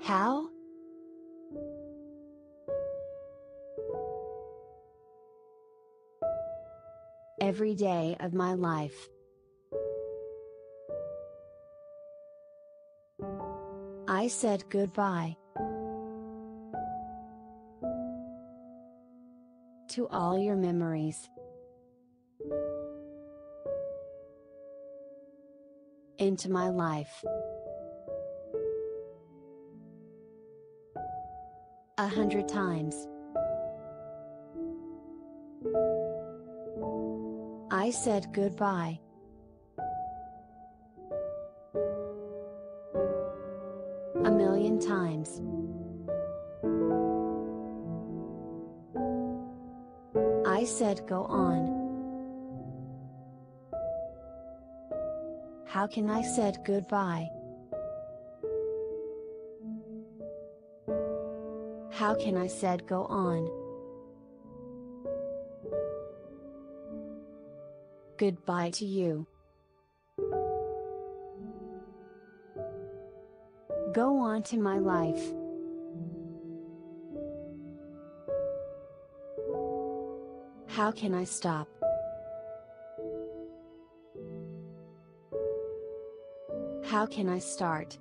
How? Every day of my life. I said goodbye to all your memories. Into my life. 100 times. I said goodbye. A million times. I said go on. How can I said goodbye? How can I said go on? Goodbye to you. Go on to my life. How can I stop? How can I start?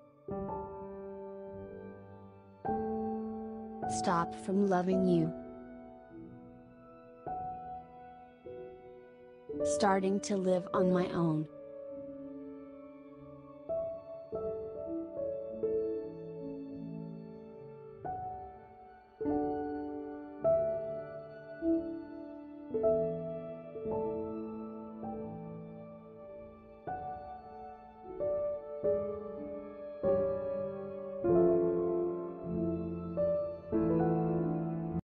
Stop from loving you. Starting to live on my own.